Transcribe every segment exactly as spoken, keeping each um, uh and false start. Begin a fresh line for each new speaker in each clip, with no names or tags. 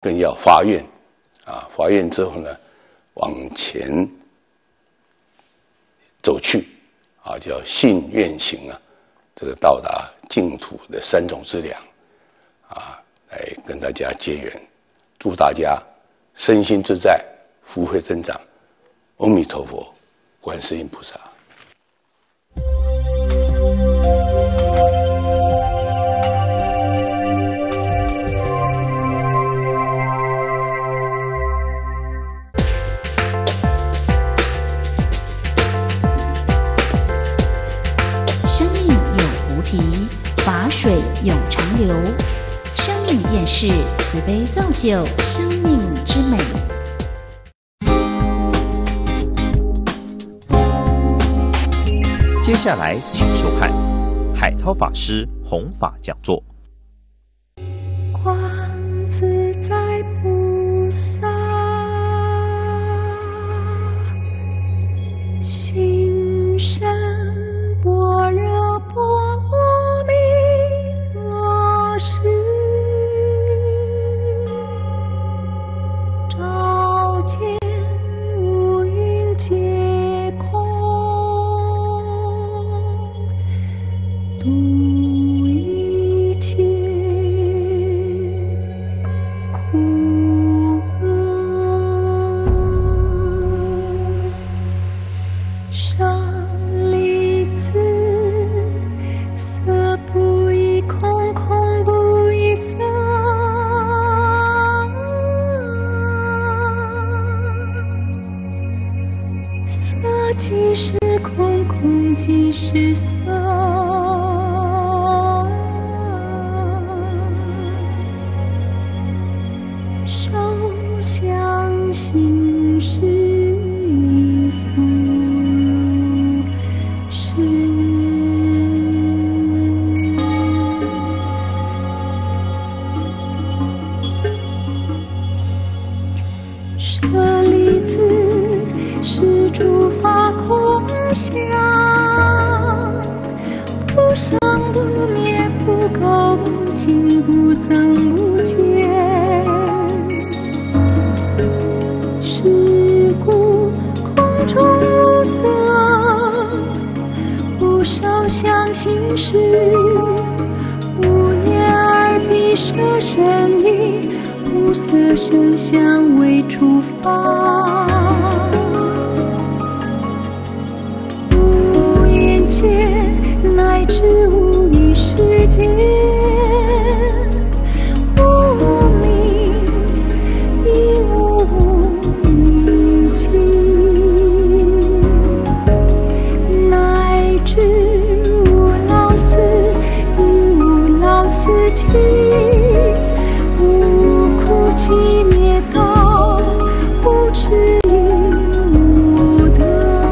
更要发愿啊，发愿之后呢，往前走去啊，叫信愿行啊，这个到达净土的三种资粮啊，来跟大家结缘，祝大家身心自在，福慧增长。阿弥陀佛，观世音菩萨。
生命有菩提，法水永长流。生命电视慈悲造就生命之美。
接下来，请收看海涛法师弘法讲座。
观自在菩萨，心生般若波罗蜜多时，照见五蕴皆空。度一切苦厄，舍利子，色不异空，空不异色，色即是空，空即是色。相信是亦复如是。舍利子，是诸法空相，不生不灭，不垢不净，不增不减。是故空中无色，无受想行识，无眼耳鼻舌身意，无色声香味触法，无眼界乃至无意识界。无苦集灭道，不痴无得。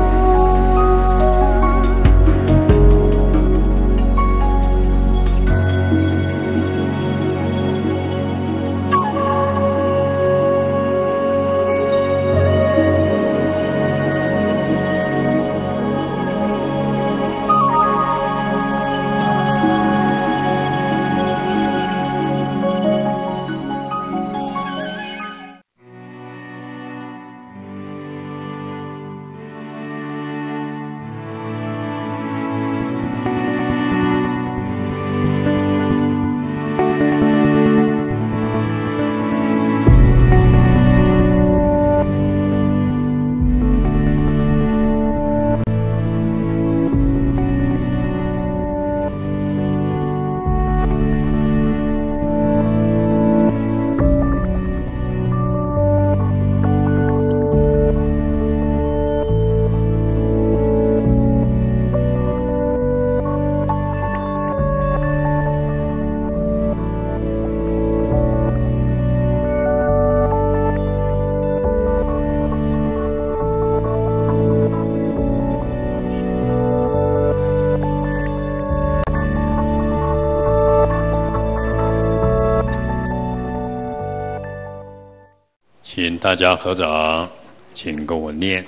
请大家合掌，请跟我念：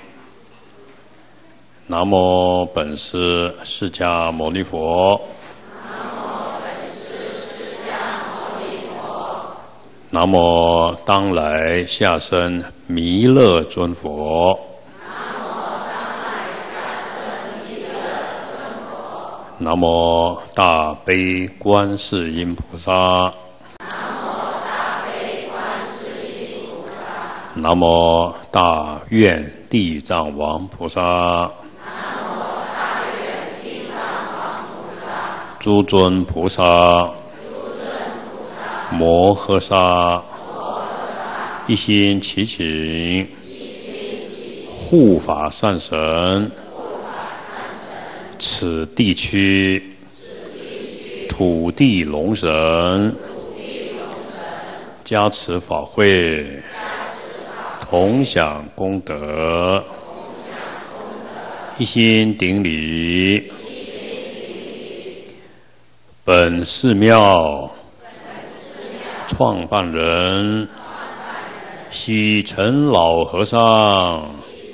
南无本师释迦牟尼佛。 南无当来下生弥勒尊佛。南无大悲观世音菩萨。南无大愿地藏王菩萨。诸尊菩萨。摩诃萨。一心祈请护法善神。此地区土地龙神加持法会，同享功德，一心顶礼。本寺庙创办人喜成老和尚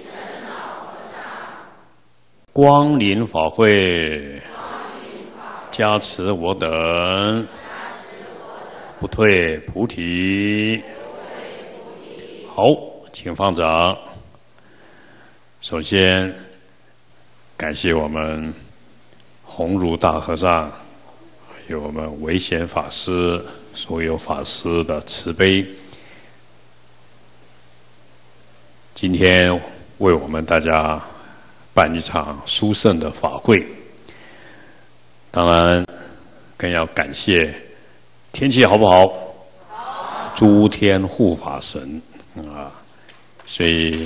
光临法会，加持我等，不退菩提。好，请放掌。首先，感谢我们鸿儒大和尚，还有我们维贤法师，所有法师的慈悲。今天为我们大家办一场殊胜的法会，当然更要感谢天气好不好？好。诸天护法神啊，所以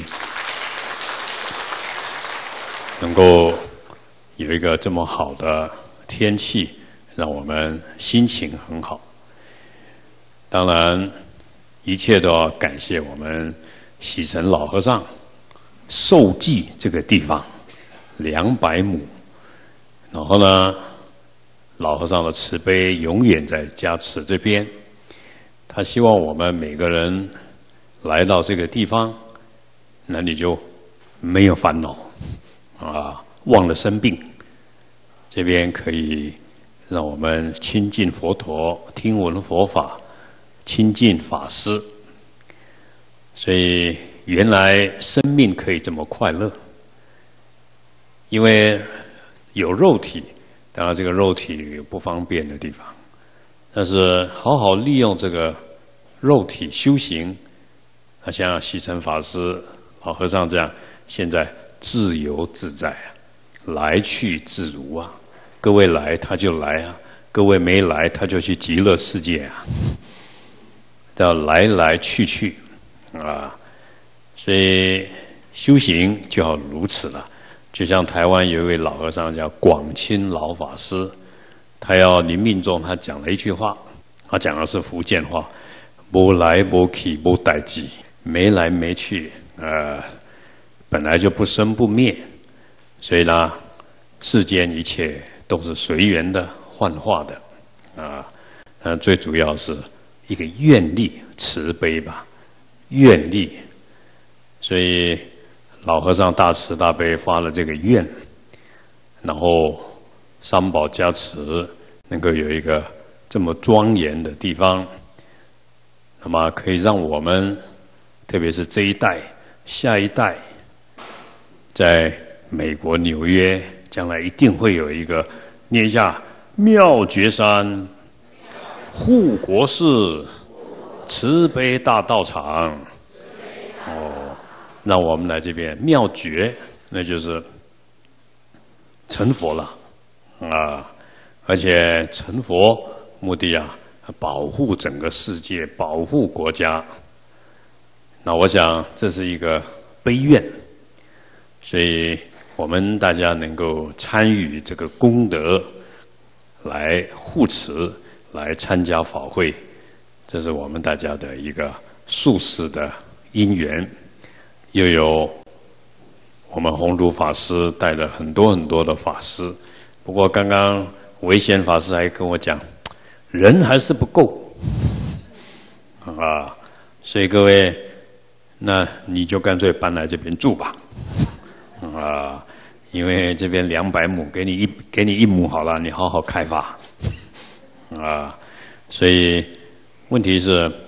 能够有一个这么好的天气，让我们心情很好。当然，一切都要感谢我们喜成老和尚受记这个地方。两百亩，然后呢，老和尚的慈悲永远在加持这边。他希望我们每个人来到这个地方，那你就没有烦恼啊，忘了生病。这边可以让我们亲近佛陀，听闻佛法，亲近法师。所以原来生命可以这么快乐。因为有肉体，当然这个肉体有不方便的地方，但是好好利用这个肉体修行，啊，像喜成法师、老和尚这样，现在自由自在啊，来去自如啊。各位来他就来啊，各位没来他就去极乐世界啊，要来来去去啊，所以修行就要如此了。就像台湾有一位老和尚叫广清老法师，他要临命终，他讲了一句话，他讲的是福建话，没来没去没代志，没来没去，呃，本来就不生不灭，所以呢，世间一切都是随缘的、幻化的，啊，呃，最主要是一个愿力、慈悲吧，愿力，所以老和尚大慈大悲发了这个愿，然后三宝加持，能够有一个这么庄严的地方，那么可以让我们，特别是这一代、下一代，在美国纽约，将来一定会有一个念一下妙觉山护国寺慈悲大道场，哦。让我们来这边妙觉，那就是成佛了啊！而且成佛目的啊，保护整个世界，保护国家。那我想这是一个悲愿，所以我们大家能够参与这个功德，来护持，来参加法会，这是我们大家的一个殊胜的因缘。又有我们鸿儒法师带了很多很多的法师，不过刚刚维贤法师还跟我讲，人还是不够啊，所以各位，那你就干脆搬来这边住吧，啊，因为这边两百亩，给你一给你一亩好了，你好好开发，啊，所以问题是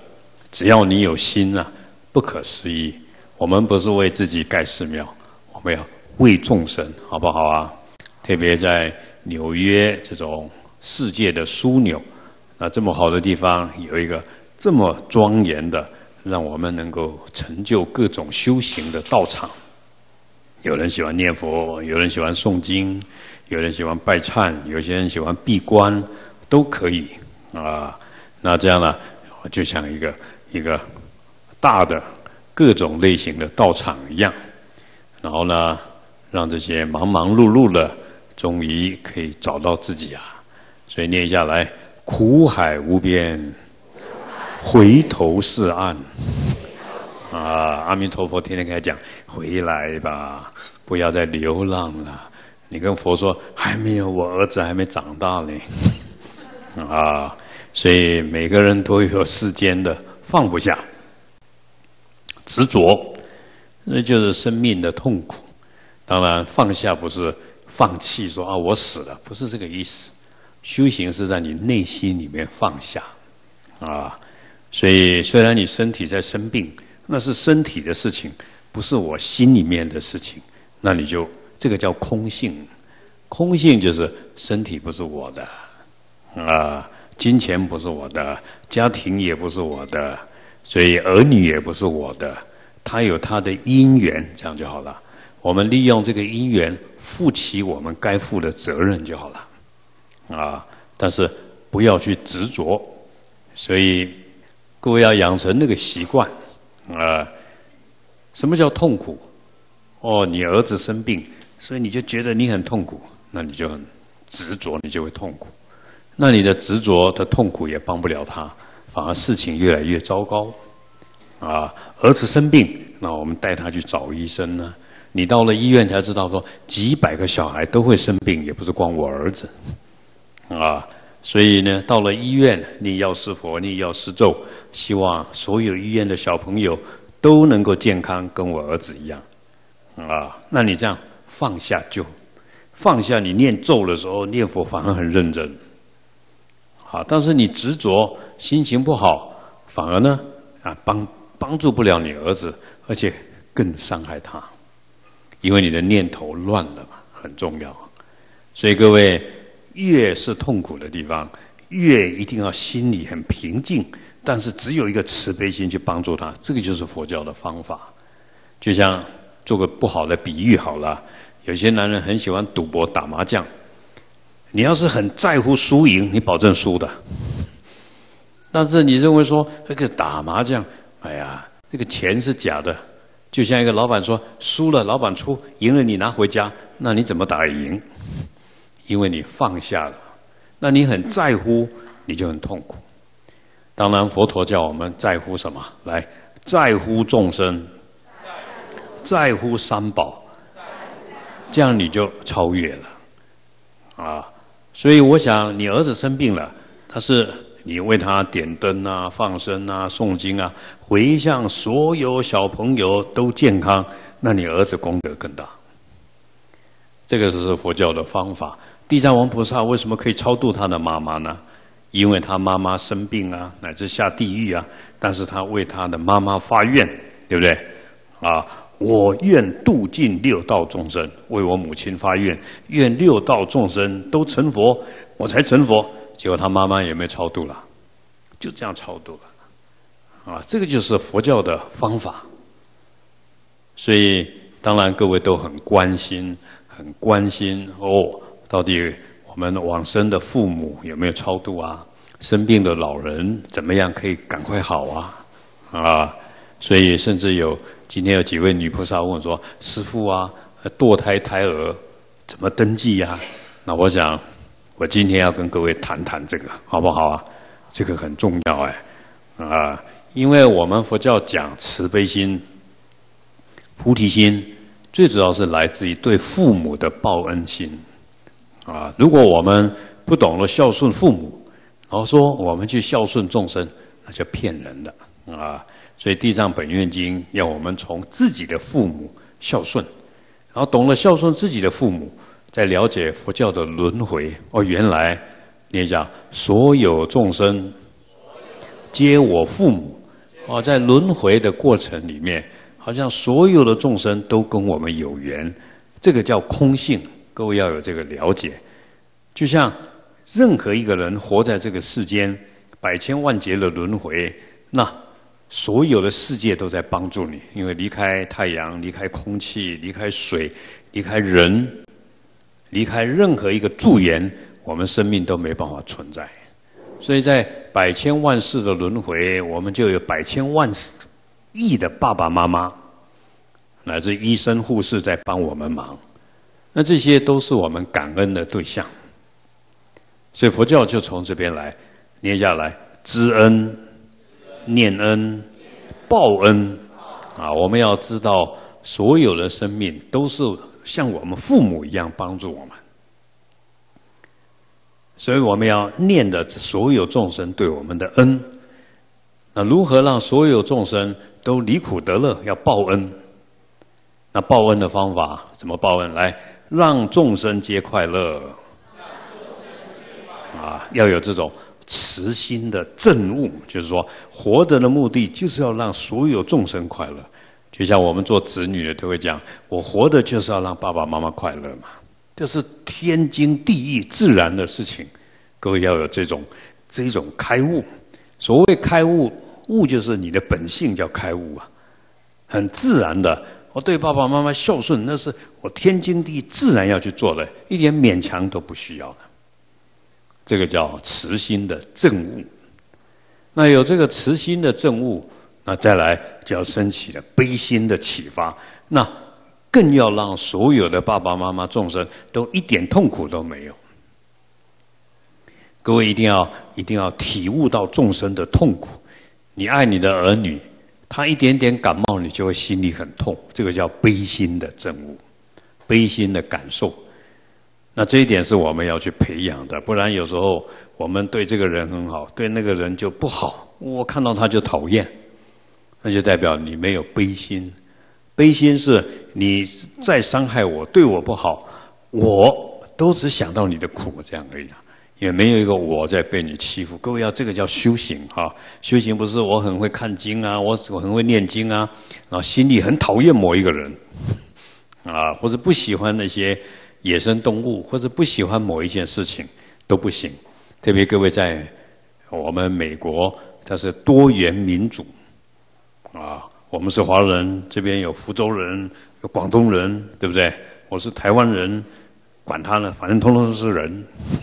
只要你有心啊，不可思议。我们不是为自己盖寺庙，我们要为众生，好不好啊？特别在纽约这种世界的枢纽，那这么好的地方，有一个这么庄严的，让我们能够成就各种修行的道场。有人喜欢念佛，有人喜欢诵经，有人喜欢拜忏，有些人喜欢闭关，都可以啊。那这样呢，就像一个一个大的各种类型的道场一样，然后呢，让这些忙忙碌碌的，终于可以找到自己啊。所以念下来，苦海无边，回头是岸。啊，阿弥陀佛天天跟他讲，回来吧，不要再流浪了。你跟佛说，还没有，我儿子还没长大呢。啊，所以每个人都有世间的放不下、执着，那就是生命的痛苦。当然，放下不是放弃说啊我死了，不是这个意思。修行是在你内心里面放下，啊，所以虽然你身体在生病，那是身体的事情，不是我心里面的事情。那你就这个叫空性，空性就是身体不是我的，啊，金钱不是我的，家庭也不是我的，所以儿女也不是我的，他有他的因缘，这样就好了。我们利用这个因缘，负起我们该负的责任就好了，啊，但是不要去执着。所以各位要养成那个习惯。啊，什么叫痛苦？哦，你儿子生病，所以你就觉得你很痛苦，那你就很执着，你就会痛苦。那你的执着的痛苦也帮不了他，反而事情越来越糟糕。啊，儿子生病，那我们带他去找医生呢。你到了医院才知道说，几百个小孩都会生病，也不是光我儿子。啊。所以呢，到了医院，你要施佛，你要施咒，希望所有医院的小朋友都能够健康，跟我儿子一样，啊，那你这样放下就放下，你念咒的时候念佛反而很认真，好，但是你执着，心情不好，反而呢啊帮帮助不了你儿子，而且更伤害他，因为你的念头乱了嘛，很重要。所以各位，越是痛苦的地方，越一定要心里很平静，但是只有一个慈悲心去帮助他，这个就是佛教的方法。就像做个不好的比喻好了，有些男人很喜欢赌博打麻将，你要是很在乎输赢，你保证输的。但是你认为说这个打麻将，哎呀，这个钱是假的，就像一个老板说输了老板出，赢了你拿回家，那你怎么打赢？因为你放下了，那你很在乎，你就很痛苦。当然佛陀叫我们在乎什么？来，在乎众生，在乎三宝，这样你就超越了啊！所以我想你儿子生病了，他是你为他点灯啊、放生啊、诵经啊，回向所有小朋友都健康，那你儿子功德更大。这个是佛教的方法。地藏王菩萨为什么可以超度他的妈妈呢？因为他妈妈生病啊，乃至下地狱啊，但是他为他的妈妈发愿，对不对？啊，我愿度尽六道众生，为我母亲发愿，愿六道众生都成佛，我才成佛。结果他妈妈也没超度了，就这样超度了。啊，这个就是佛教的方法。所以当然各位都很关心，很关心哦。到底我们往生的父母有没有超度啊？生病的老人怎么样可以赶快好啊？啊，所以甚至有今天有几位女菩萨问我说：“师父啊，堕胎胎儿怎么登记呀、啊？”那我想，我今天要跟各位谈谈这个，好不好啊？这个很重要哎，啊，因为我们佛教讲慈悲心、菩提心，最主要是来自于对父母的报恩心。啊，如果我们不懂得孝顺父母，然后说我们去孝顺众生，那就骗人的啊！所以《地藏本愿经》要我们从自己的父母孝顺，然后懂了孝顺自己的父母，再了解佛教的轮回。哦，原来你讲所有众生皆我父母， 啊，在轮回的过程里面，好像所有的众生都跟我们有缘，这个叫空性。各位要有这个了解。就像任何一个人活在这个世间，百千万劫的轮回，那所有的世界都在帮助你，因为离开太阳，离开空气，离开水，离开人，离开任何一个助缘，我们生命都没办法存在。所以在百千万世的轮回，我们就有百千万亿的爸爸妈妈，乃至医生护士在帮我们忙，那这些都是我们感恩的对象。所以佛教就从这边来念下来：知恩、念恩、报恩啊！我们要知道，所有的生命都是像我们父母一样帮助我们。所以我们要念的所有众生对我们的恩，那如何让所有众生都离苦得乐？要报恩。那报恩的方法怎么报恩？来，让众生皆快乐。啊，要有这种慈心的证悟，就是说，活着的目的就是要让所有众生快乐。就像我们做子女的都会讲，我活的就是要让爸爸妈妈快乐嘛。这是天经地义、自然的事情，各位要有这种这种开悟。所谓开悟，悟就是你的本性叫开悟啊，很自然的。我对爸爸妈妈孝顺，那是我天经地义、自然要去做的，一点勉强都不需要的。这个叫慈心的证悟。那有这个慈心的证悟，那再来就要升起了悲心的启发。那更要让所有的爸爸妈妈众生都一点痛苦都没有。各位一定要一定要体悟到众生的痛苦。你爱你的儿女，他一点点感冒，你就会心里很痛，这个叫悲心的证悟，悲心的感受。那这一点是我们要去培养的，不然有时候我们对这个人很好，对那个人就不好，我看到他就讨厌，那就代表你没有悲心。悲心是你再伤害我，对我不好，我都只想到你的苦，这样而已，也没有一个我在被你欺负。各位要这个叫修行哈，修行不是我很会看经啊，我我很会念经啊，然后心里很讨厌某一个人啊，或者不喜欢那些野生动物，或者不喜欢某一件事情都不行。特别各位在我们美国，它是多元民主啊。我们是华人，这边有福州人，有广东人，对不对？我是台湾人，管他呢，反正通通都是人，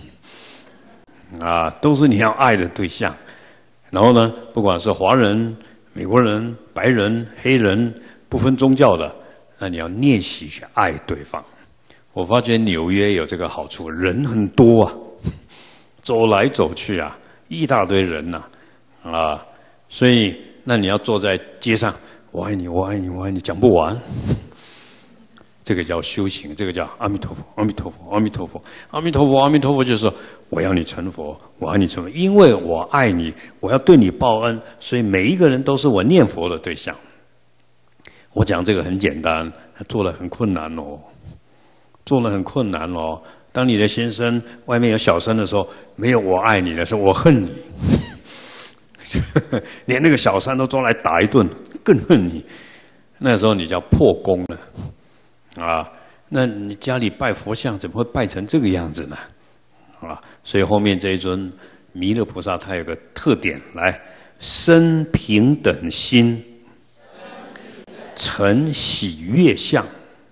啊，都是你要爱的对象。然后呢，不管是华人、美国人、白人、黑人，不分宗教的，那你要练习去爱对方。我发觉纽约有这个好处，人很多啊，走来走去啊，一大堆人呐，啊，啊，所以那你要坐在街上。我爱你，我爱你，我爱你，讲不完。这个叫修行，这个叫阿弥陀佛，阿弥陀佛，阿弥陀佛，阿弥陀佛，阿弥陀佛，就是说我要你成佛，我要你成佛，因为我爱你，我要对你报恩，所以每一个人都是我念佛的对象。我讲这个很简单，做了很困难哦，做了很困难哦。当你的先生外面有小三的时候，没有我爱你的时候，我恨你，连那个小三都抓来打一顿。更恨你，那时候你叫破功了，啊，那你家里拜佛像怎么会拜成这个样子呢？啊，所以后面这一尊弥勒菩萨他有个特点，来生平等心，成喜悦相。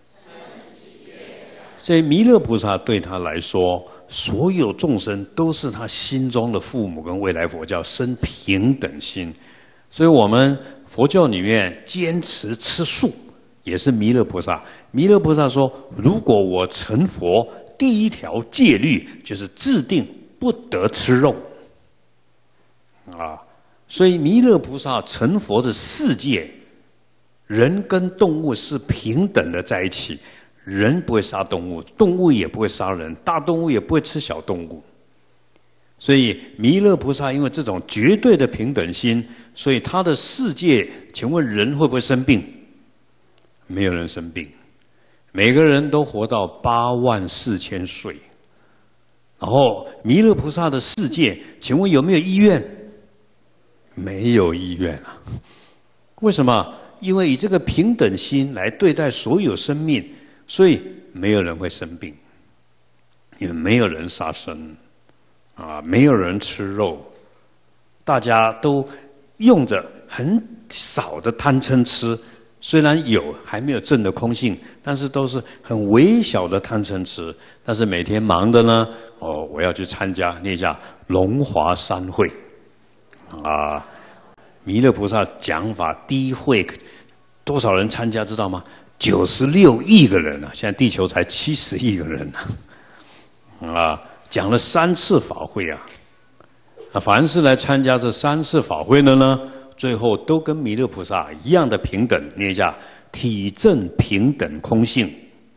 所以弥勒菩萨对他来说，所有众生都是他心中的父母跟未来佛，叫生平等心。所以我们佛教里面坚持吃素，也是弥勒菩萨。弥勒菩萨说，如果我成佛，第一条戒律就是制定不得吃肉。啊，所以弥勒菩萨成佛的世界，人跟动物是平等的在一起，人不会杀动物，动物也不会杀人，大动物也不会吃小动物。所以弥勒菩萨因为这种绝对的平等心，所以他的世界，请问人会不会生病？没有人生病，每个人都活到八万四千岁。然后弥勒菩萨的世界，请问有没有医院？ 没有医院啊。为什么？因为以这个平等心来对待所有生命，所以没有人会生病，也没有人杀生，啊，没有人吃肉，大家都用着很少的贪嗔痴，虽然有还没有证的空性，但是都是很微小的贪嗔痴。但是每天忙的呢，哦，我要去参加念一下龙华三会，啊，弥勒菩萨讲法第一会多少人参加知道吗？九十六亿个人啊！现在地球才七十亿个人啊！啊，讲了三次法会啊！啊，凡是来参加这三次法会的呢，最后都跟弥勒菩萨一样的平等。念一下：体证平等空性，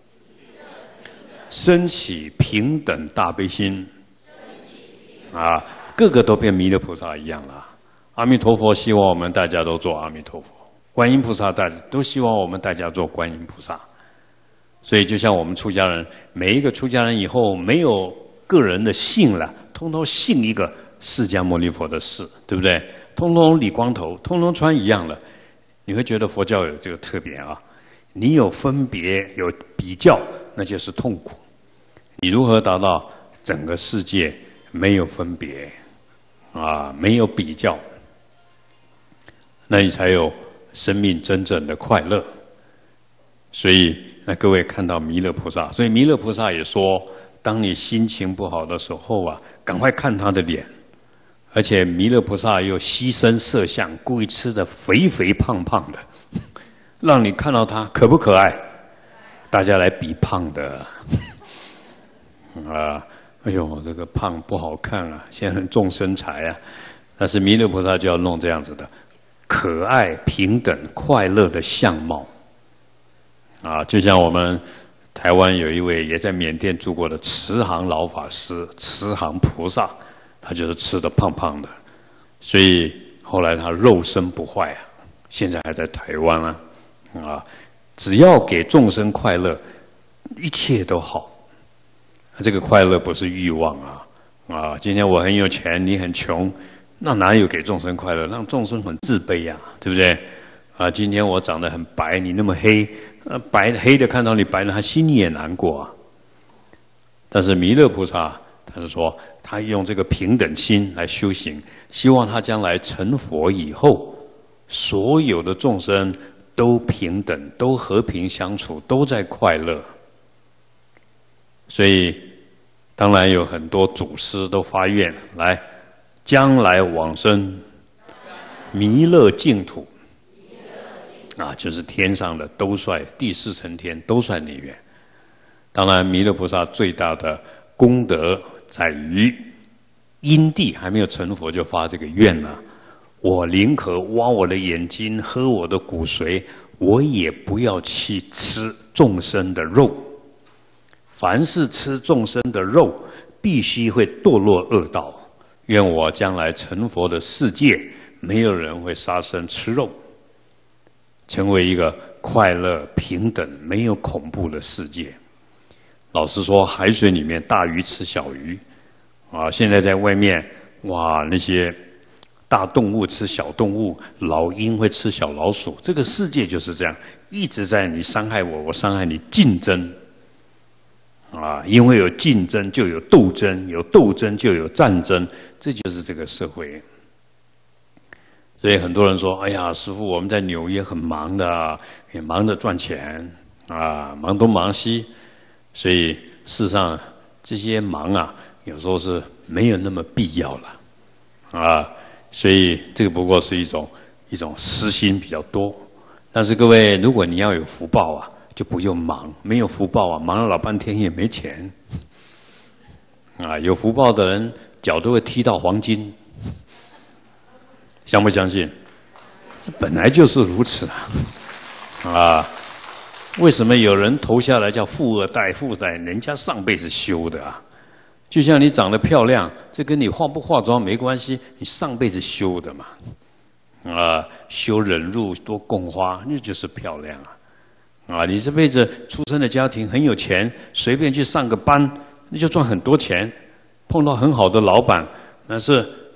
升起平等大悲心。啊，个个都变弥勒菩萨一样了。阿弥陀佛，希望我们大家都做阿弥陀佛。观音菩萨大家都希望我们大家做观音菩萨。所以就像我们出家人，每一个出家人以后没有个人的姓了，通通姓一个释迦牟尼佛的氏，对不对？通通理光头，通通穿一样的，你会觉得佛教有这个特别啊。你有分别有比较，那就是痛苦。你如何达到整个世界没有分别啊，没有比较，那你才有生命真正的快乐。所以那各位看到弥勒菩萨，所以弥勒菩萨也说，当你心情不好的时候啊，赶快看他的脸。而且弥勒菩萨又牺牲色相，故意吃的肥肥胖胖的，让你看到他可不可爱？大家来比胖的啊！哎呦，这个胖不好看啊，现在很重身材啊。但是弥勒菩萨就要弄这样子的可爱、平等、快乐的相貌啊！就像我们台湾有一位也在缅甸住过的慈航老法师，慈航菩萨。他就是吃的胖胖的，所以后来他肉身不坏啊，现在还在台湾啊，啊，只要给众生快乐，一切都好。这个快乐不是欲望啊，啊，今天我很有钱，你很穷，那哪有给众生快乐？让众生很自卑呀、啊，对不对？啊，今天我长得很白，你那么黑，呃，白黑的看到你白了，他心里也难过啊。但是弥勒菩萨。他是说，他用这个平等心来修行，希望他将来成佛以后，所有的众生都平等，都和平相处，都在快乐。所以，当然有很多祖师都发愿来，将来往生弥勒净土，啊，就是天上的都率第四层天都率内愿。当然，弥勒菩萨最大的功德在于因地还没有成佛就发这个愿了、啊，我宁可挖我的眼睛，喝我的骨髓，我也不要去吃众生的肉。凡是吃众生的肉，必须会堕落恶道。愿我将来成佛的世界，没有人会杀生吃肉，成为一个快乐平等、没有恐怖的世界。老实说，海水里面大鱼吃小鱼，啊，现在在外面，哇，那些大动物吃小动物，老鹰会吃小老鼠，这个世界就是这样，一直在你伤害我，我伤害你，竞争，啊，因为有竞争就有斗争，有斗争就有战争，这就是这个社会。所以很多人说，哎呀，师父，我们在纽约很忙的，也忙着赚钱，啊，忙东忙西。所以事实上，这些忙啊，有时候是没有那么必要了，啊，所以这个不过是一种一种私心比较多。但是各位，如果你要有福报啊，就不用忙；没有福报啊，忙了老半天也没钱。啊，有福报的人脚都会踢到黄金，相不相信？本来就是如此啊！啊。为什么有人投下来叫富二代？富二代人家上辈子修的啊，就像你长得漂亮，这跟你化不化妆没关系，你上辈子修的嘛。啊，修忍辱多供花，那就是漂亮啊。啊，你这辈子出生的家庭很有钱，随便去上个班，那就赚很多钱。碰到很好的老板，那是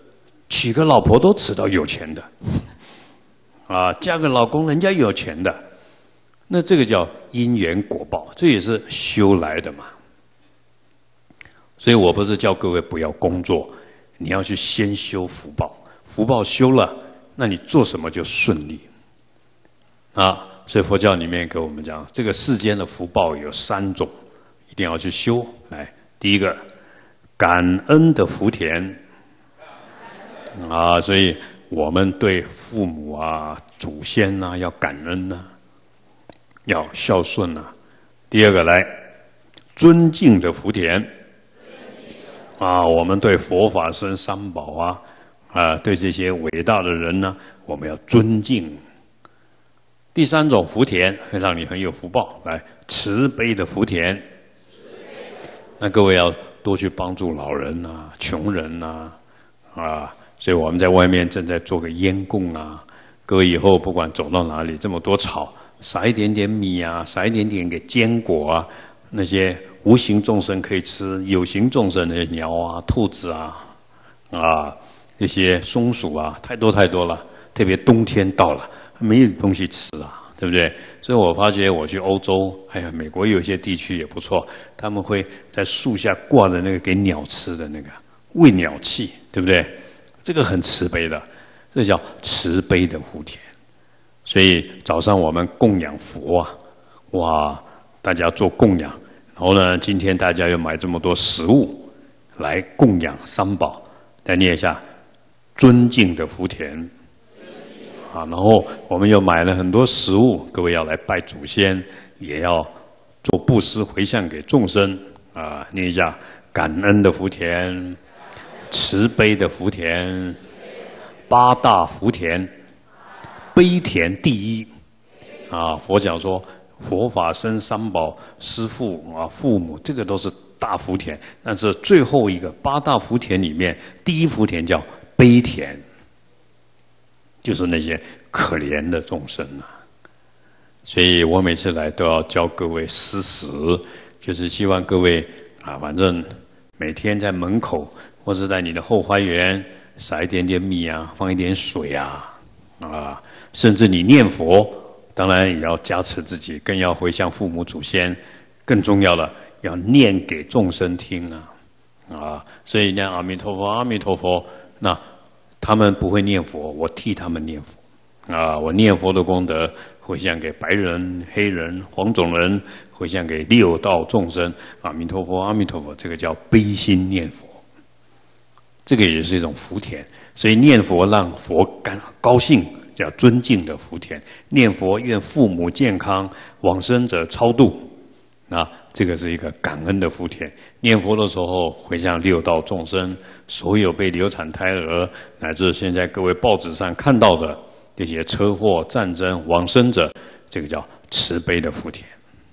娶个老婆都娶到有钱的，啊，嫁个老公人家有钱的，那这个叫因缘果报，这也是修来的嘛。所以我不是叫各位不要工作，你要去先修福报，福报修了，那你做什么就顺利。啊，所以佛教里面给我们讲，这个世间的福报有三种，一定要去修。来，第一个，感恩的福田。啊，所以我们对父母啊、祖先啊要感恩呐、啊，要孝顺呐、啊。第二个来，尊敬的福田。啊，我们对佛法僧三宝啊，啊，对这些伟大的人呢，我们要尊敬。第三种福田会让你很有福报，来，慈悲的福田。那各位要多去帮助老人啊、穷人啊，啊。所以我们在外面正在做个烟供啊，各位以后不管走到哪里，这么多草，撒一点点米啊，撒一点点给坚果啊，那些无形众生可以吃，有形众生那些鸟啊、兔子啊，啊，那些松鼠啊，太多太多了。特别冬天到了，没有东西吃啊，对不对？所以我发觉我去欧洲，还有美国有一些地区也不错，他们会在树下挂的那个给鸟吃的那个喂鸟器，对不对？这个很慈悲的，这叫慈悲的福田。所以早上我们供养佛啊，哇，大家做供养，然后呢，今天大家又买这么多食物来供养三宝，再念一下尊敬的福田啊，然后我们又买了很多食物，各位要来拜祖先，也要做布施回向给众生啊，念一下感恩的福田。慈悲的福田，八大福田，悲田第一啊！佛讲说，佛法僧三宝、师父啊、父母，这个都是大福田。但是最后一个八大福田里面，第一福田叫悲田，就是那些可怜的众生啊。所以我每次来都要教各位施食，就是希望各位啊，反正每天在门口。或是在你的后花园撒一点点米啊，放一点水啊，啊，甚至你念佛，当然也要加持自己，更要回向父母祖先，更重要的要念给众生听啊，啊，所以念阿弥陀佛，阿弥陀佛，那他们不会念佛，我替他们念佛，啊，我念佛的功德回向给白人、黑人、黄种人，回向给六道众生，阿弥陀佛，阿弥陀佛，这个叫悲心念佛。这个也是一种福田，所以念佛让佛感高兴，叫尊敬的福田。念佛愿父母健康，往生者超度，那这个是一个感恩的福田。念佛的时候回向六道众生，所有被流产胎儿，乃至现在各位报纸上看到的这些车祸、战争往生者，这个叫慈悲的福田。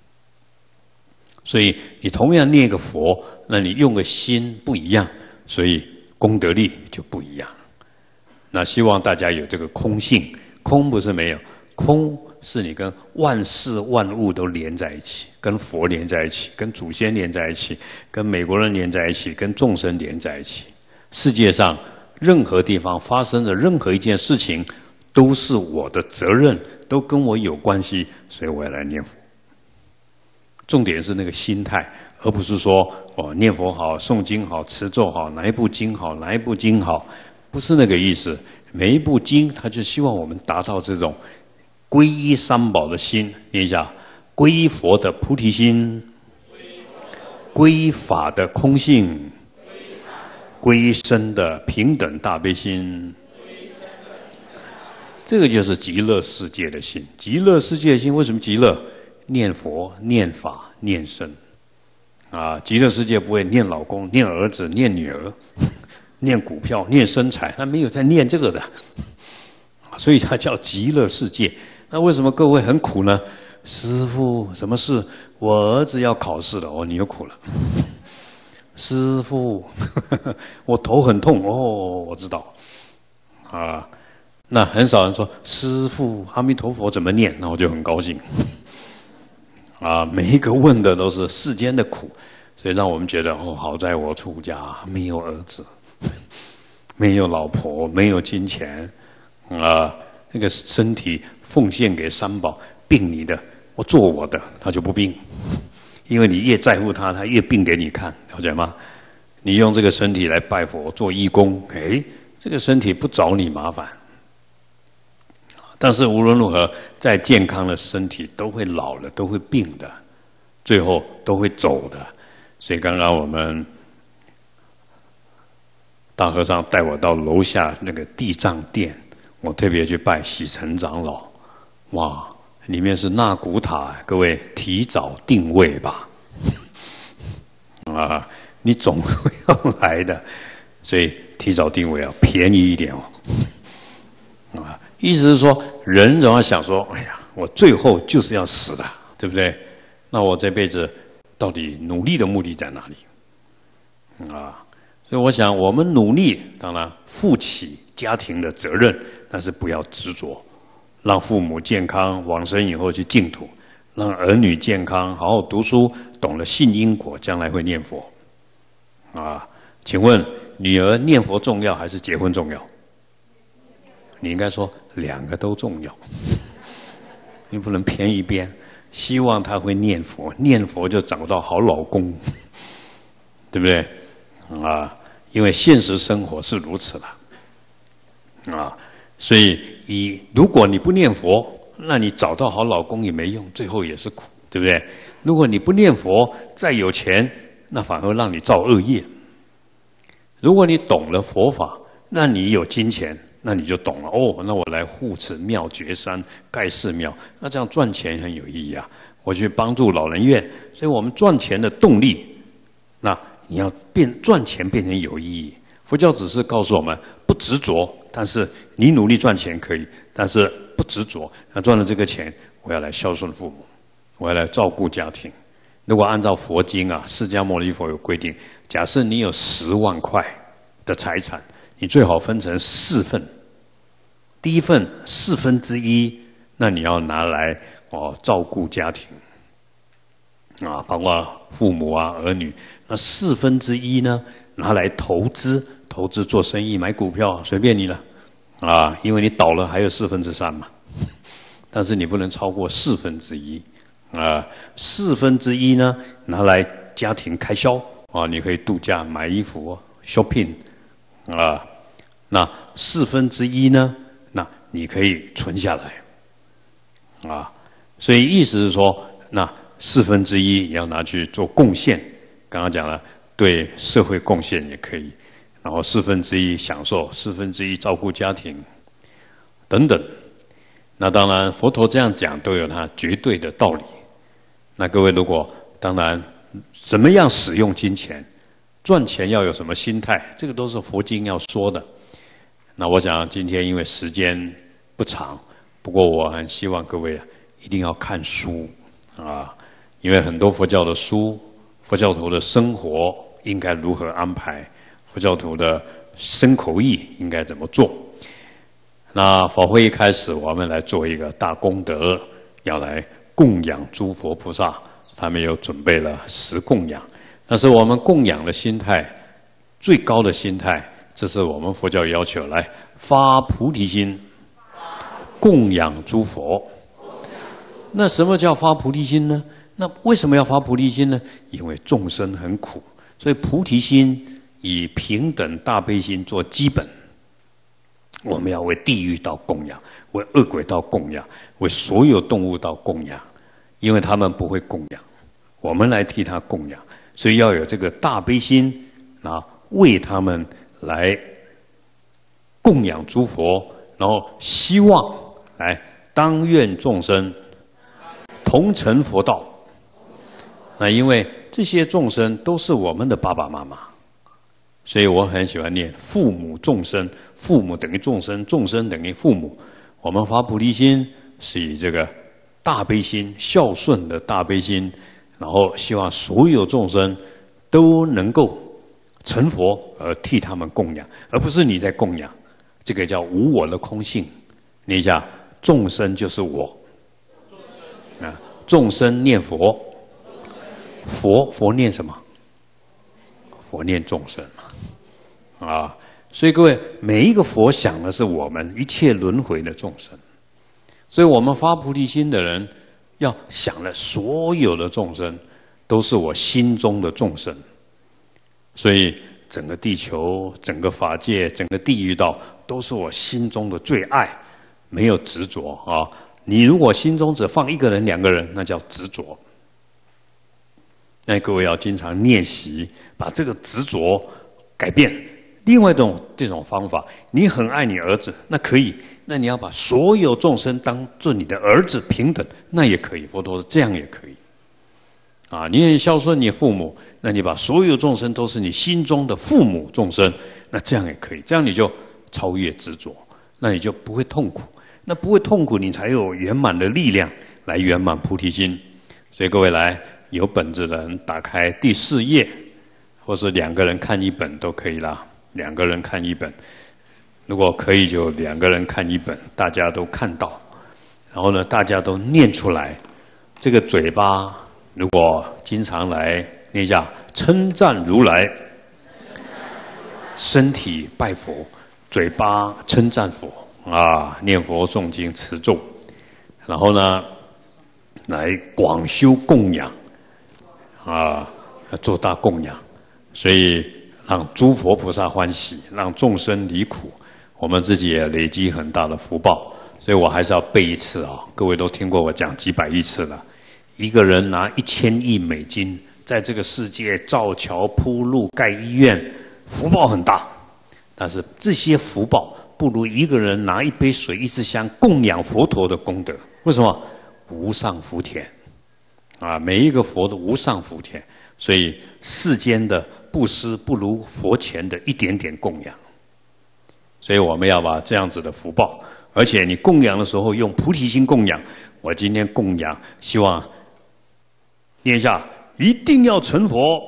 所以你同样念一个佛，那你用个心不一样，所以功德力就不一样。那希望大家有这个空性，空不是没有，空是你跟万事万物都连在一起，跟佛连在一起，跟祖先连在一起，跟美国人连在一起，跟众生连在一起。世界上任何地方发生的任何一件事情，都是我的责任，都跟我有关系，所以我要来念佛。重点是那个心态，而不是说哦念佛好、诵经好、持咒好，哪一部经好、哪一部经好，不是那个意思。每一部经，他就希望我们达到这种皈依三宝的心。念一下：皈依佛的菩提心，皈依法的空性，皈依僧的平等大悲心。这个就是极乐世界的心。极乐世界的心为什么极乐？念佛、念法、念僧。啊，极乐世界不会念老公、念儿子、念女儿、念股票、念身材，他没有在念这个的，所以它叫极乐世界。那为什么各位很苦呢？师父，什么事？我儿子要考试了，哦，你又苦了。师父，我头很痛，哦，我知道。啊，那很少人说师父阿弥陀佛怎么念，那我就很高兴。啊，每一个问的都是世间的苦，所以让我们觉得哦，好在我出家没有儿子， 没有老婆，没有金钱，啊，那个身体奉献给三宝，病你的，我做我的，他就不病，因为你越在乎他，他越病给你看，了解吗？你用这个身体来拜佛做义工，哎，这个身体不找你麻烦。但是无论如何，再健康的身体都会老了，都会病的，最后都会走的。所以刚刚我们大和尚带我到楼下那个地藏殿，我特别去拜喜成长老，哇，里面是纳古塔，各位提早定位吧，啊，你总会要来的，所以提早定位啊，便宜一点哦，啊。意思是说，人总要想说：“哎呀，我最后就是要死的，对不对？那我这辈子到底努力的目的在哪里？”啊，所以我想，我们努力，当然负起家庭的责任，但是不要执着，让父母健康，往生以后去净土；让儿女健康，好好读书，懂了信因果，将来会念佛。啊，请问女儿念佛重要还是结婚重要？你应该说两个都重要，你不能偏一边。希望他会念佛，念佛就找到好老公，对不对？啊，因为现实生活是如此的，啊，所以你如果你不念佛，那你找到好老公也没用，最后也是苦，对不对？如果你不念佛，再有钱，那反而让你造恶业。如果你懂了佛法，那你有金钱。那你就懂了哦，那我来护持妙觉山，盖寺庙，那这样赚钱很有意义啊。我去帮助老人院，所以我们赚钱的动力，那你要变赚钱变成有意义。佛教只是告诉我们不执着，但是你努力赚钱可以，但是不执着。那赚了这个钱，我要来孝顺父母，我要来照顾家庭。如果按照佛经啊，释迦牟尼佛有规定，假设你有十万块的财产，你最好分成四份，第一份四分之一，那你要拿来哦照顾家庭，啊，包括父母啊、儿女。那四分之一呢，拿来投资，投资做生意、买股票，随便你了，啊，因为你倒了还有四分之三嘛，但是你不能超过四分之一，啊，四分之一呢拿来家庭开销，啊，你可以度假、买衣服、shopping。啊，那四分之一呢？那你可以存下来，啊，所以意思是说，那四分之一你要拿去做贡献。刚刚讲了，对社会贡献也可以，然后四分之一享受，四分之一照顾家庭，等等。那当然，佛陀这样讲都有他绝对的道理。那各位如果当然怎么样使用金钱？赚钱要有什么心态？这个都是佛经要说的。那我想今天因为时间不长，不过我很希望各位一定要看书啊，因为很多佛教的书，佛教徒的生活应该如何安排，佛教徒的身口意应该怎么做。那法会一开始，我们来做一个大功德，要来供养诸佛菩萨，他们有准备了十供养。但是我们供养的心态，最高的心态，这是我们佛教要求，来发菩提心，供养诸佛。那什么叫发菩提心呢？那为什么要发菩提心呢？因为众生很苦，所以菩提心以平等大悲心做基本。我们要为地狱道供养，为恶鬼道供养，为所有动物道供养，因为他们不会供养，我们来替他供养。所以要有这个大悲心啊，为他们来供养诸佛，然后希望来当愿众生同成佛道。那因为这些众生都是我们的爸爸妈妈，所以我很喜欢念父母众生，父母等于众生，众生等于父母。我们发菩提心是以这个大悲心，孝顺的大悲心，然后希望所有众生都能够成佛，而替他们供养，而不是你在供养。这个叫无我的空性。念一下，众生就是我啊！众生念佛，佛佛念什么？佛念众生嘛啊！ 所以各位，每一个佛想的是我们一切轮回的众生。所以我们发菩提心的人，要想了所有的众生都是我心中的众生。所以整个地球、整个法界、整个地狱道，都是我心中的最爱，没有执着啊！你如果心中只放一个人、两个人，那叫执着。那各位要经常练习，把这个执着改变。另外一种这种方法，你很爱你儿子，那可以。那你要把所有众生当做你的儿子平等，那也可以。佛陀说这样也可以。啊，你很孝顺你父母，那你把所有众生都是你心中的父母众生，那这样也可以。这样你就超越执着，那你就不会痛苦。那不会痛苦，你才有圆满的力量来圆满菩提心。所以各位来有本子的人，打开第四页，或是两个人看一本都可以啦。两个人看一本。如果可以，就两个人看一本，大家都看到，然后呢，大家都念出来。这个嘴巴，如果经常来念一下，称赞如来，身体拜佛，嘴巴称赞佛啊，念佛诵经持咒，然后呢，来广修供养啊，做大供养，所以让诸佛菩萨欢喜，让众生离苦。我们自己也累积很大的福报，所以我还是要背一次啊！各位都听过我讲几百亿次了。一个人拿一千亿美金，在这个世界造桥铺路、盖医院，福报很大。但是这些福报不如一个人拿一杯水、一支香供养佛陀的功德。为什么？无上福田啊！每一个佛都无上福田，所以世间的布施不如佛前的一点点供养。所以我们要把这样子的福报，而且你供养的时候用菩提心供养。我今天供养，希望念一下，一定要成佛，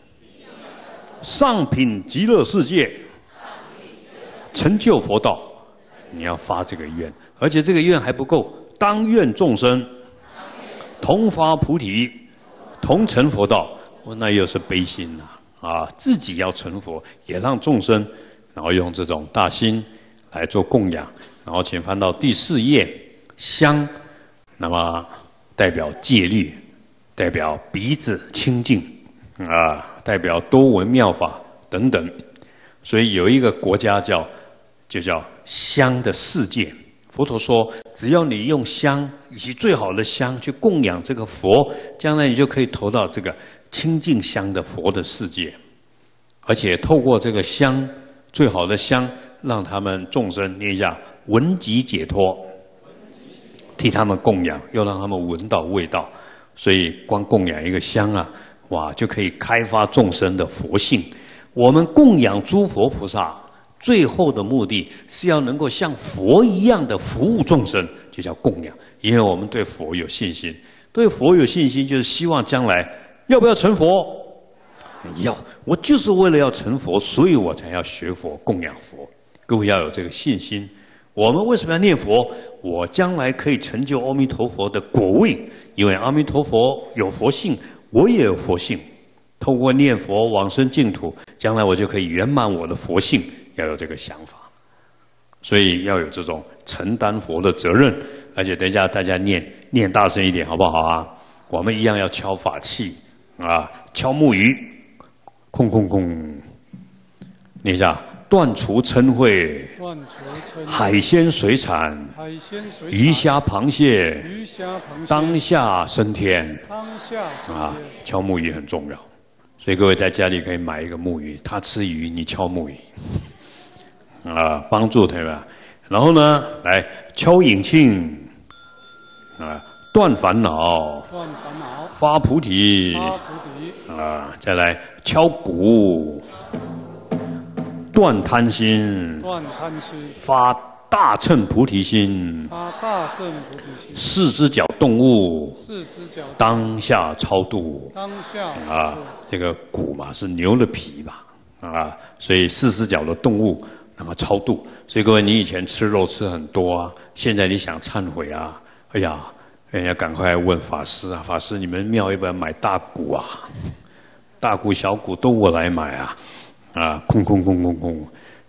上品极乐世界，成就佛道。你要发这个愿，而且这个愿还不够，当愿众生同发菩提，同成佛道。那又是悲心呐！啊，自己要成佛，也让众生。然后用这种大心来做供养，然后请翻到第四页，香，那么代表戒律，代表鼻子清净啊，代表多闻妙法等等。所以有一个国家叫就叫香的世界。佛陀说，只要你用香以及最好的香去供养这个佛，将来你就可以投到这个清净香的佛的世界，而且透过这个香。最好的香，让他们众生念一下闻即解脱，替他们供养，又让他们闻到味道。所以光供养一个香啊，哇，就可以开发众生的佛性。我们供养诸佛菩萨，最后的目的是要能够像佛一样的服务众生，就叫供养。因为我们对佛有信心，对佛有信心，就是希望将来要不要成佛。要，我就是为了要成佛，所以我才要学佛、供养佛。各位要有这个信心。我们为什么要念佛？我将来可以成就阿弥陀佛的果位，因为阿弥陀佛有佛性，我也有佛性。透过念佛往生净土，将来我就可以圆满我的佛性。要有这个想法，所以要有这种承担佛的责任。而且等一下大家念念大声一点，好不好啊？我们一样要敲法器啊，敲木鱼。空空空，念一下：断除嗔恚，断除嗔恚；海鲜水产，海鲜水产；鱼虾螃蟹，鱼虾螃蟹；当下升天，当下升天。啊，敲木鱼很重要，所以各位在家里可以买一个木鱼，他吃鱼，你敲木鱼，啊，帮助他们。然后呢，来敲引磬，啊，断烦恼，断烦恼；发菩提，发菩提。啊，再来敲鼓，断贪心，断贪心；发大乘菩提心，发大乘菩提心；四只脚动物，四只脚当下超度，当下超度。啊，这个鼓嘛是牛的皮吧，啊，所以四只脚的动物那么超度。所以各位，你以前吃肉吃很多啊，现在你想忏悔啊，哎呀，人家赶快问法师啊，法师你们庙要不要买大鼓啊？大鼓小鼓都我来买啊，啊，空空空空空，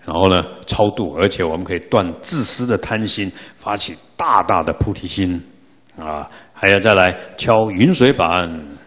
然后呢超度，而且我们可以断自私的贪心，发起大大的菩提心啊！还要再来敲云水板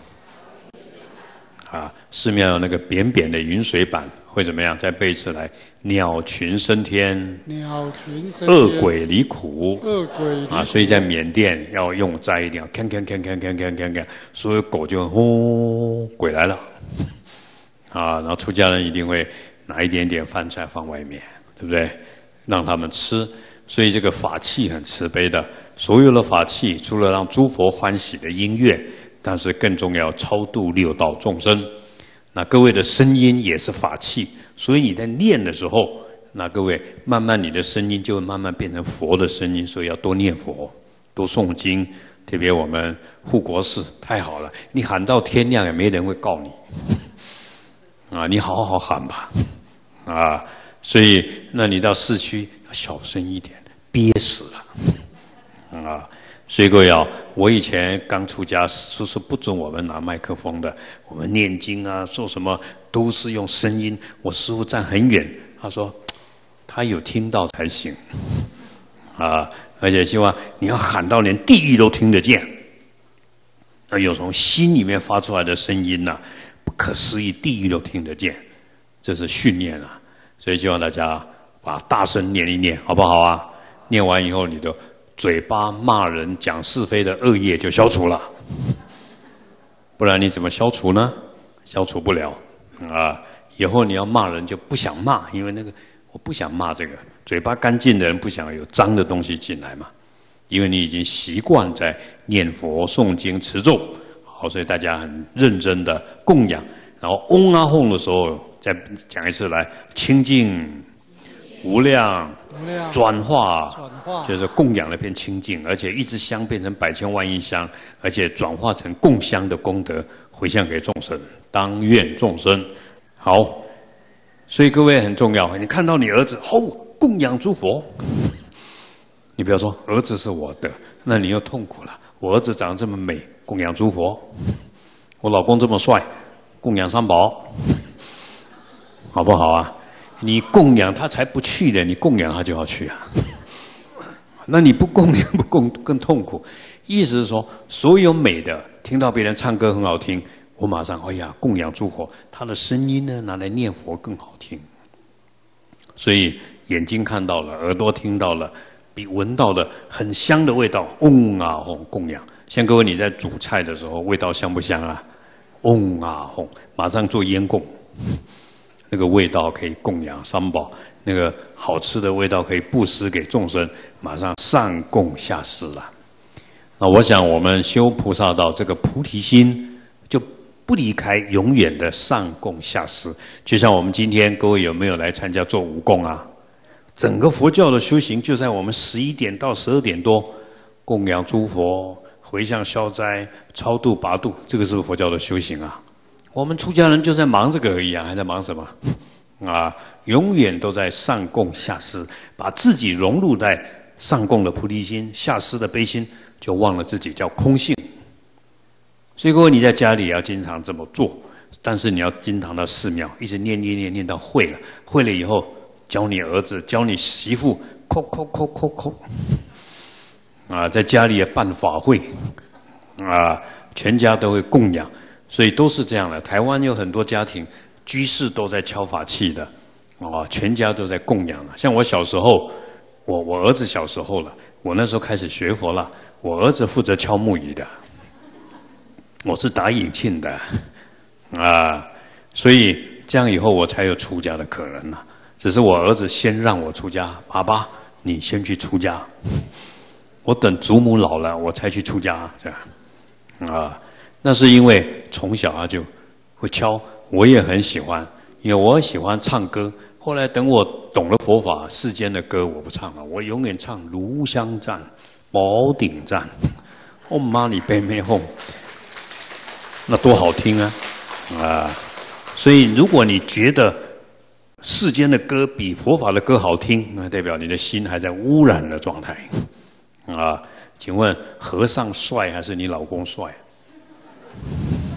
啊！寺庙有那个扁扁的云水板，会怎么样？再背一次来：鸟群升天，
鸟群升天，
恶鬼离苦，
恶鬼离苦
啊！所以在缅甸要用斋，一定要看看看看看看看看，所有狗就哦，鬼来了啊！然后出家人一定会拿一点点饭菜放外面，对不对？让他们吃。所以这个法器很慈悲的，所有的法器除了让诸佛欢喜的音乐，但是更重要超度六道众生。那各位的声音也是法器，所以你在念的时候，那各位慢慢你的声音就会慢慢变成佛的声音，所以要多念佛，多诵经。特别我们护国寺太好了，你喊到天亮也没人会告你啊！你好好喊吧啊！所以那你到市区要小声一点，憋死了啊！所以各位啊，我以前刚出家，师父不准我们拿麦克风的，我们念经啊，做什么都是用声音。我师父站很远，他说他有听到才行啊，而且希望你要喊到连地狱都听得见，要有从心里面发出来的声音呐、啊，不可思议，地狱都听得见，这是训练啊。所以希望大家把大声念一念，好不好啊？念完以后，你的嘴巴骂人、讲是非的恶业就消除了，不然你怎么消除呢？消除不了啊！以后你要骂人就不想骂，因为那个我不想骂这个。嘴巴干净的人不想有脏的东西进来嘛，因为你已经习惯在念佛、诵经、持咒，好，所以大家很认真的供养，然后嗡啊吽的时候。再讲一次来，清净、无量、转化，就是供养那片清净，而且一支香变成百千万亿香，而且转化成供香的功德，回向给众生，当愿众生好。所以各位很重要，你看到你儿子哦，供养诸佛，你不要说儿子是我的，那你又痛苦了。我儿子长得这么美，供养诸佛；我老公这么帅，供养三宝。好不好啊？你供养他才不去的，你供养他就要去啊。那你不供养不供更痛苦。意思是说，所有美的，听到别人唱歌很好听，我马上哎呀供养诸佛，他的声音呢拿来念佛更好听。所以眼睛看到了，耳朵听到了，比闻到的很香的味道，嗡啊吽供养。像各位你在煮菜的时候，味道香不香啊？嗡啊吽，马上做烟供。那个味道可以供养三宝，那个好吃的味道可以布施给众生，马上上供下施了。那我想我们修菩萨道，这个菩提心就不离开永远的上供下施。就像我们今天各位有没有来参加做五供啊？整个佛教的修行就在我们十一点到十二点多供养诸佛、回向消灾、超度拔度，这个是不是佛教的修行啊？我们出家人就在忙这个而已啊，还在忙什么？啊，永远都在上供下施，把自己融入在上供的菩提心、下施的悲心，就忘了自己叫空性。所以各位你在家里也要经常这么做，但是你要经常到寺庙，一直念念念念到会了，会了以后教你儿子、教你媳妇，叩叩叩叩叩，啊，在家里也办法会，啊，全家都会供养。所以都是这样的。台湾有很多家庭，居士都在敲法器的，啊，全家都在供养了。像我小时候，我我儿子小时候了，我那时候开始学佛了，我儿子负责敲木鱼的，我是打引磬的，啊，所以这样以后我才有出家的可能了。只是我儿子先让我出家，爸爸，你先去出家，我等祖母老了，我才去出家，这样，啊。那是因为从小他就会敲，我也很喜欢，因为我喜欢唱歌。后来等我懂了佛法，世间的歌我不唱了，我永远唱《炉香赞》《宝顶赞》《唵嘛呢叭咪吽》，那多好听啊！啊，所以如果你觉得世间的歌比佛法的歌好听，那代表你的心还在污染的状态啊。请问和尚帅还是你老公帅？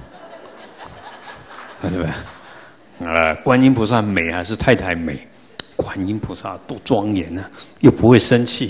对不对？啊，观音菩萨美还是太太美？ 观音菩萨多庄严呢、啊，又不会生气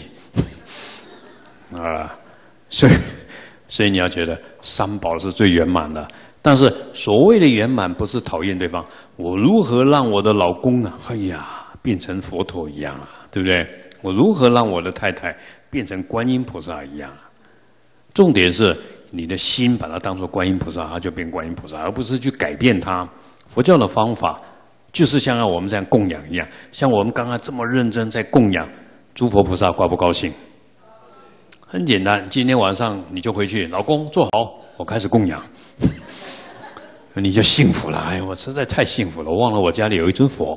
啊，所以所以你要觉得三宝是最圆满的。但是所谓的圆满，不是讨厌对方，我如何让我的老公啊，哎呀，变成佛陀一样啊，对不对？我如何让我的太太变成观音菩萨一样啊？重点是你的心把它当作观音菩萨，它就变观音菩萨，而不是去改变它。佛教的方法就是像我们这样供养一样，像我们刚刚这么认真在供养，诸佛菩萨高不高兴？很简单，今天晚上你就回去，老公坐好，我开始供养。你就幸福了，哎，我实在太幸福了，我忘了我家里有一尊佛。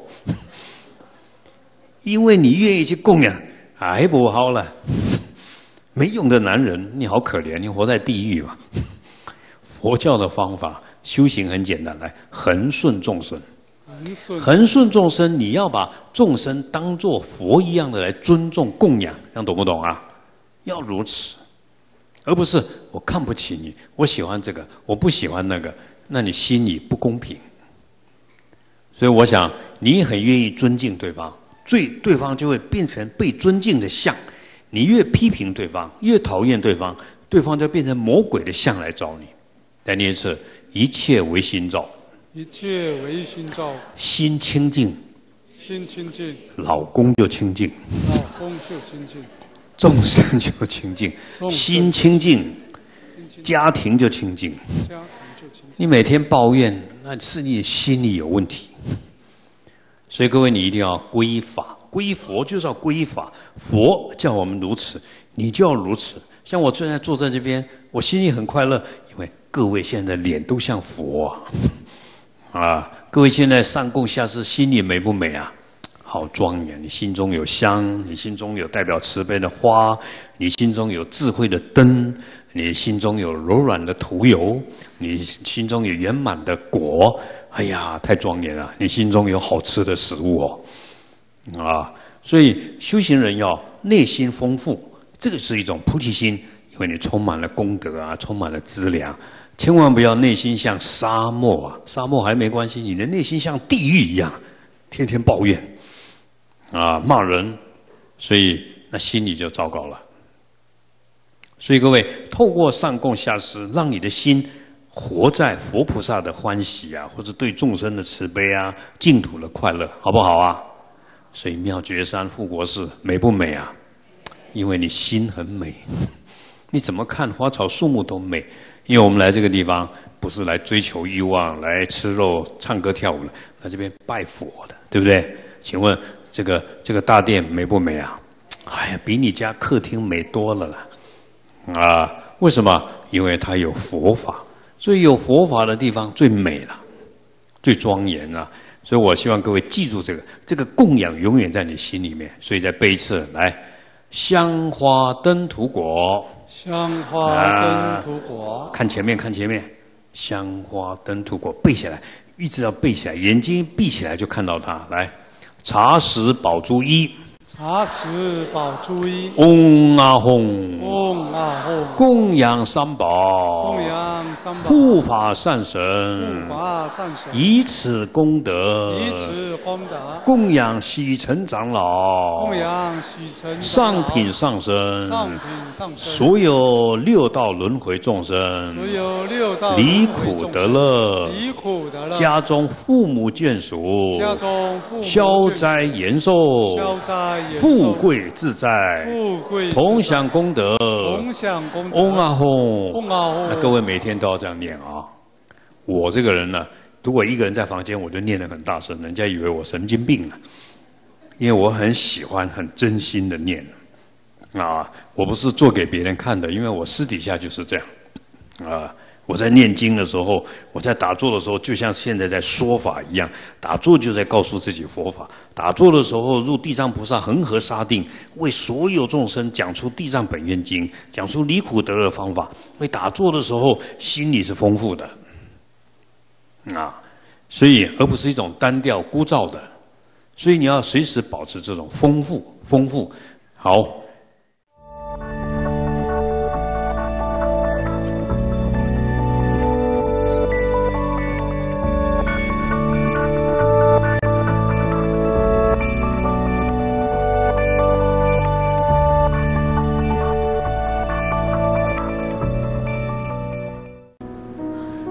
因为你愿意去供养，哎，不好了，没用的男人，你好可怜，你活在地狱吧。佛教的方法修行很简单，来恒顺众生，
恒顺
恒顺众生，你要把众生当作佛一样的来尊重供养，这样懂不懂啊？要如此，而不是我看不起你，我喜欢这个，我不喜欢那个。那你心里不公平，所以我想你很愿意尊敬对方，对对方就会变成被尊敬的像。你越批评对方，越讨厌对方，对方就变成魔鬼的像来找你。再念一次，一切唯心造，
一切唯心造，
心清净，
心清净，
老公就清净，
老公就清净，
众生就清净，心清净，家庭就清净。
家庭就清净。
你每天抱怨，那是你心里有问题。所以各位，你一定要归法，归佛就是要归法。佛叫我们如此，你就要如此。像我现在坐在这边，我心里很快乐，因为各位现在脸都像佛啊！啊，各位现在上供下施，心里美不美啊？好庄严！你心中有香，你心中有代表慈悲的花，你心中有智慧的灯。你心中有柔软的涂油，你心中有圆满的果，哎呀，太庄严了！你心中有好吃的食物哦，啊，所以修行人要内心丰富，这个是一种菩提心，因为你充满了功德啊，充满了资粮，千万不要内心像沙漠啊，沙漠还没关系，你的内心像地狱一样，天天抱怨啊，骂人，所以那心里就糟糕了。所以各位，透过上供下施，让你的心活在佛菩萨的欢喜啊，或者对众生的慈悲啊，净土的快乐，好不好啊？所以妙觉山护国寺美不美啊？因为你心很美，你怎么看花草树木都美。因为我们来这个地方不是来追求欲望、来吃肉、唱歌跳舞的，来这边拜佛的，对不对？请问这个这个大殿美不美啊？哎呀，比你家客厅美多了啦！啊，为什么？因为它有佛法，所以有佛法的地方最美了，最庄严了。所以我希望各位记住这个，这个供养永远在你心里面。所以在背次来，香花灯土果，
香花灯土果、啊，
看前面，看前面，香花灯土果，背起来，一直要背起来，眼睛闭起来就看到它。来，茶食宝珠衣。
茶食宝珠衣，
嗡啊吽，
嗡啊吽，
供养三宝，
供养三宝，
护法善神，
护法善神，
以此功德，
以此功德，
供养喜尘长老，
供养喜尘
上品上生，
上品上生，
所有六道轮回众生，
所有六道
离苦得乐，
离苦得乐，
家中父母眷属，
家中父母
消灾延寿，
消灾。
富贵自在，
富贵
同享功德，
同享功德。
嗡啊吽，
嗡啊吽。
那各位每天都要这样念啊！我这个人呢，如果一个人在房间，我就念得很大声，人家以为我神经病了，因为我很喜欢、很真心的念啊！我不是做给别人看的，因为我私底下就是这样啊。我在念经的时候，我在打坐的时候，就像现在在说法一样，打坐就在告诉自己佛法。打坐的时候，入地藏菩萨恒河沙定，为所有众生讲出地藏本愿经，讲出离苦得乐的方法。为打坐的时候，心里是丰富的啊，所以而不是一种单调枯燥的。所以你要随时保持这种丰富，丰富。好。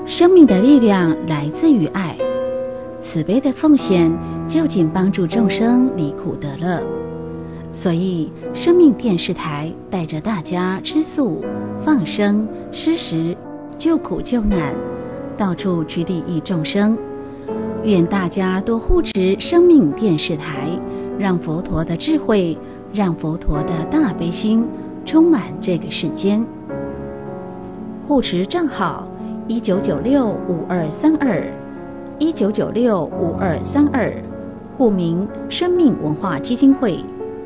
生命的力量来自于爱，慈悲的奉献就近帮助众生离苦得乐。所以生命电视台带着大家吃素、放生、施食、救苦救难，到处去利益众生。愿大家多护持生命电视台，让佛陀的智慧，让佛陀的大悲心充满这个世间。护持账号一九九六五二三二，一九九六五二三二，户名生命文化基金会。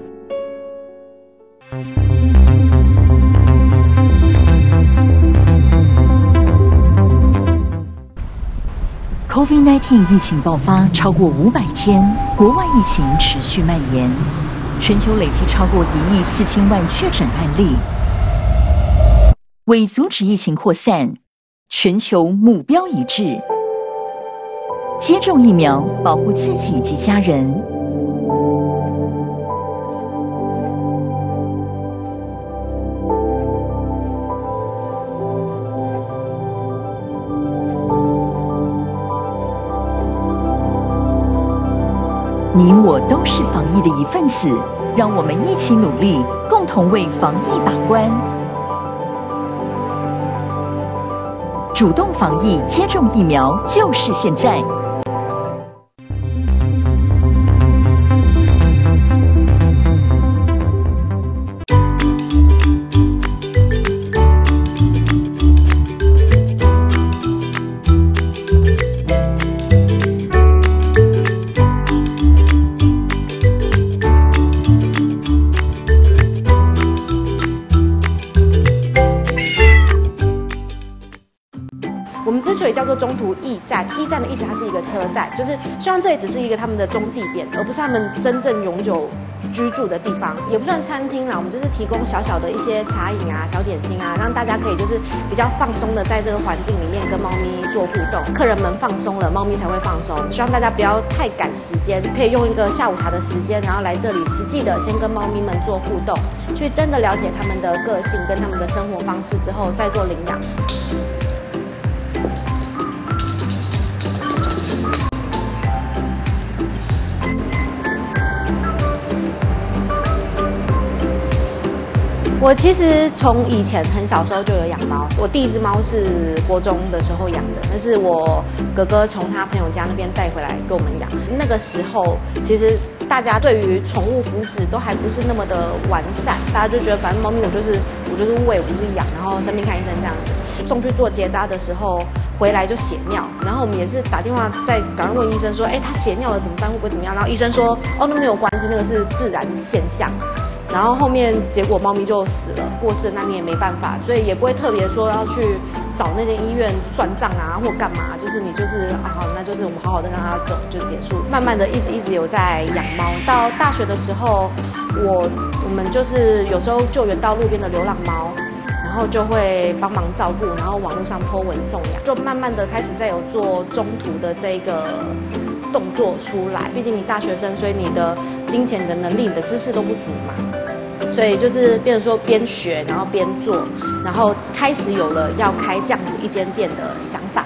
COVID 十九 疫情爆发超过五百天，国外疫情持续蔓延，全球累计超过一亿四千万确诊案例。为阻止疫情扩散，全球目标一致：接种疫苗，保护自己及家人。你我都是防疫的一份子，让我们一起努力，共同为防疫把关。主动防疫，接种疫苗就是现在。
所以叫做中途驿站，驿站的意思它是一个车站，就是希望这里只是一个他们的中继点，而不是他们真正永久居住的地方，也不算餐厅啦，我们就是提供小小的一些茶饮啊、小点心啊，让大家可以就是比较放松的在这个环境里面跟猫咪做互动。客人们放松了，猫咪才会放松。希望大家不要太赶时间，可以用一个下午茶的时间，然后来这里实际的先跟猫咪们做互动，去真的了解他们的个性跟他们的生活方式之后，再做领养。我其实从以前很小时候就有养猫，我第一只猫是国中的时候养的，那是我哥哥从他朋友家那边带回来给我们养。那个时候其实大家对于宠物福祉都还不是那么的完善，大家就觉得反正猫咪我就是我就是喂，我就是养，然后生病看医生这样子。送去做结扎的时候回来就血尿，然后我们也是打电话再赶快问医生说，哎，他血尿了怎么办？会不会怎么样？然后医生说，哦，那没有关系，那个是自然现象。然后后面结果猫咪就死了，过世了，那你也没办法，所以也不会特别说要去找那间医院算账啊或干嘛，就是你就是啊好，那就是我们好好的让它走就结束。慢慢的一直一直有在养猫，到大学的时候，我我们就是有时候救援到路边的流浪猫，然后就会帮忙照顾，然后网络上 po 文送养，就慢慢的开始在有做中途的这个动作出来。毕竟你大学生，所以你的金钱、你的能力、你的知识都不足嘛。所以就是变成说边学，然后边做，然后开始有了要开这样子一间店的想法。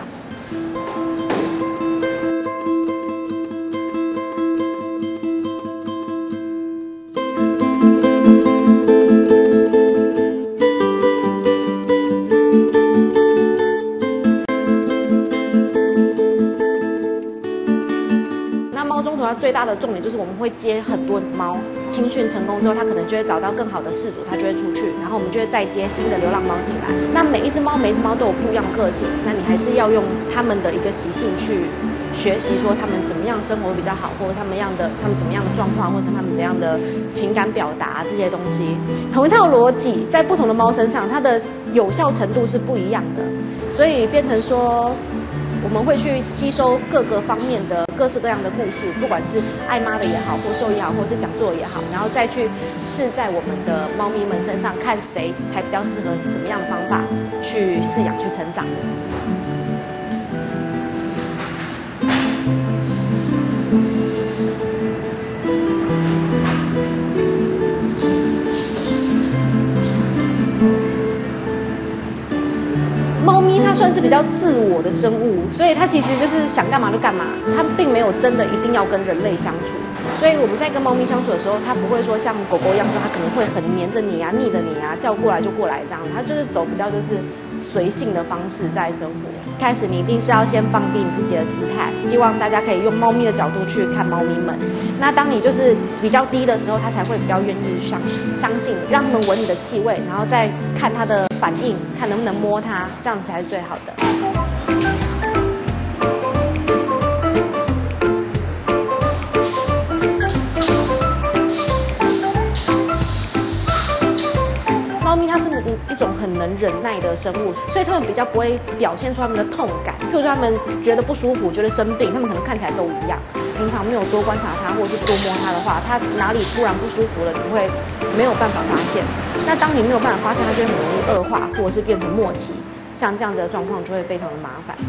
最大的重点就是我们会接很多猫，青训成功之后，它可能就会找到更好的饲主，它就会出去，然后我们就会再接新的流浪猫进来。那每一只猫，每一只猫都有不一样的个性，那你还是要用它们的一个习性去学习，说它们怎么样生活比较好，或者它们样的它们怎么样的状况，或者它们怎样的情感表达这些东西。同一套逻辑在不同的猫身上，它的有效程度是不一样的，所以变成说，我们会去吸收各个方面的各式各样的故事，不管是爱妈的也好，或兽医也好，或是讲座也好，然后再去试在我们的猫咪们身上，看谁才比较适合怎么样的方法去饲养、去成长。 算是比较自我的生物，所以它其实就是想干嘛就干嘛，它并没有真的一定要跟人类相处。所以我们在跟猫咪相处的时候，它不会说像狗狗一样说它可能会很黏着你啊、腻着你啊，叫过来就过来这样，它就是走比较就是随性的方式在生活。开始你一定是要先放低你自己的姿态，希望大家可以用猫咪的角度去看猫咪们。那当你就是比较低的时候，它才会比较愿意相相信，让他们闻你的气味，然后再看它的反应，看能不能摸它，这样子才是最好的。猫咪它是一种很能忍耐的生物，所以它们比较不会表现出它们的痛感。譬如说，它们觉得不舒服、觉得生病，它们可能看起来都一样。平常没有多观察它，或者是多摸它的话，它哪里突然不舒服了，你会没有办法发现。那当你没有办法发现，它就会很容易恶化，或者是变成末期。像这样子的状况就会非常的麻烦。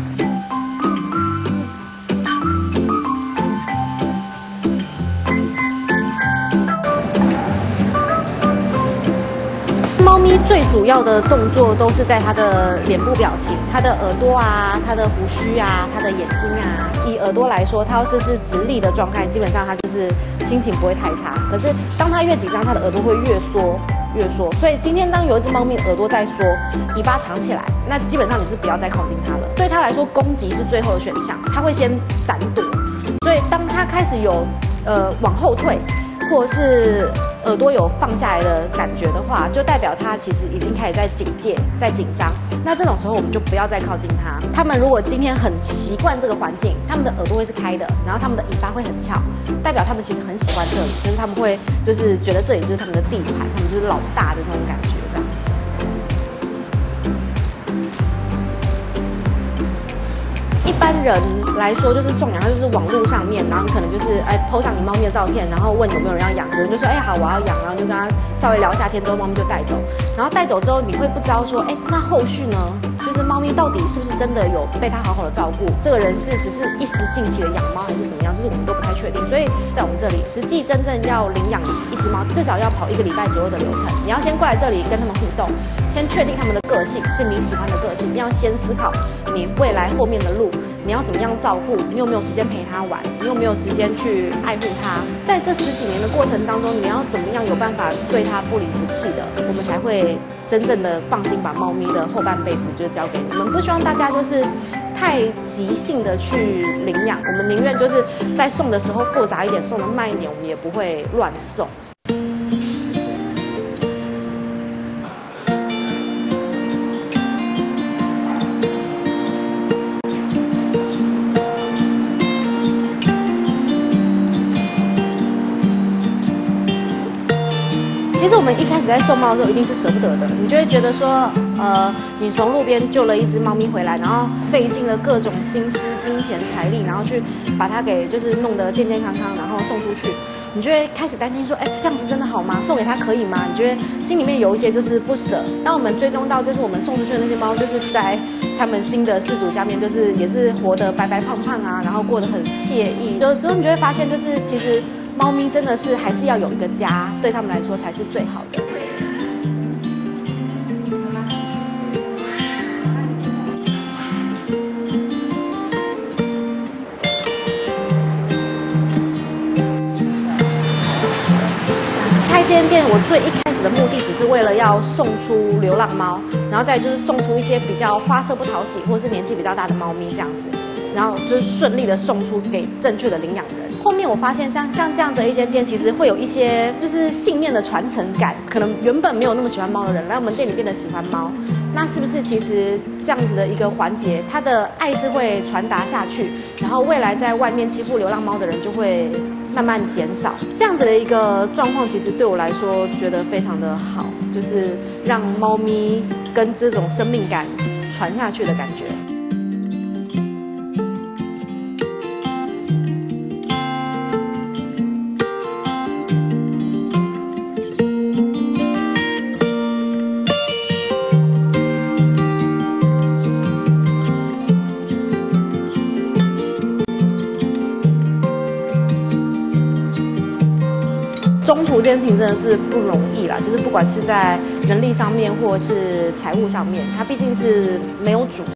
猫咪最主要的动作都是在它的脸部表情，它的耳朵啊，它的胡须啊，它的眼睛啊。以耳朵来说，它要是是直立的状态，基本上它就是心情不会太差。可是当它越紧张，它的耳朵会越缩越缩。所以今天当有一只猫咪耳朵在缩，尾巴藏起来，那基本上你是不要再靠近它了。对它来说，攻击是最后的选项，它会先闪躲。所以当它开始有呃往后退，或者是耳朵有放下来的感觉的话，就代表它其实已经开始在警戒、在紧张。那这种时候我们就不要再靠近它。它们如果今天很习惯这个环境，它们的耳朵会是开的，然后它们的尾巴会很翘，代表它们其实很喜欢这里，就是它们会就是觉得这里就是它们的地盘，它们就是老大的那种感觉这样子。一般人来说，就是送养，它就是网络上面，然后你可能就是哎 po 上你猫咪的照片，然后问有没有人要养，有人就说哎好我要养，然后就跟他稍微聊一下天之后，猫咪就带走，然后带走之后你会不知道说哎那后续呢，就是猫咪到底是不是真的有被它好好的照顾，这个人是只是一时兴起的养猫还是怎么样，就是我们都不太确定。所以在我们这里，实际真正要领养一只猫，至少要跑一个礼拜左右的流程。你要先过来这里跟他们互动，先确定他们的个性是你喜欢的个性，要先思考你未来后面的路。你要怎么样照顾？你有没有时间陪它玩？你有没有时间去爱护它？在这十几年的过程当中，你要怎么样有办法对它不离不弃的，我们才会真正的放心把猫咪的后半辈子就交给你。我们不希望大家就是太急性的去领养，我们宁愿就是在送的时候复杂一点，送的慢一点，我们也不会乱送。其实我们一开始在送猫的时候，一定是舍不得的，你就会觉得说，呃，你从路边救了一只猫咪回来，然后费尽了各种心思、金钱、财力，然后去把它给就是弄得健健康康，然后送出去，你就会开始担心说，哎，这样子真的好吗？送给它可以吗？你觉得心里面有一些就是不舍。当我们追踪到就是我们送出去的那些猫，就是在他们新的饲主家面，就是也是活得白白胖胖啊，然后过得很惬意。有之后你就会发现，就是其实。猫咪真的是还是要有一个家，对他们来说才是最好的。开这间店，我最一开始的目的只是为了要送出流浪猫，然后再就是送出一些比较花色不讨喜或者是年纪比较大的猫咪这样子，然后就是顺利的送出给正确的领养人。后面我发现，像像这样子的一间店，其实会有一些就是信念的传承感。可能原本没有那么喜欢猫的人，来我们店里变得喜欢猫，那是不是其实这样子的一个环节，他的爱是会传达下去，然后未来在外面欺负流浪猫的人就会慢慢减少。这样子的一个状况，其实对我来说觉得非常的好，就是让猫咪跟这种生命感传下去的感觉。中途这件事情真的是不容易啦，就是不管是在人力上面或者是财务上面，它毕竟是没有主。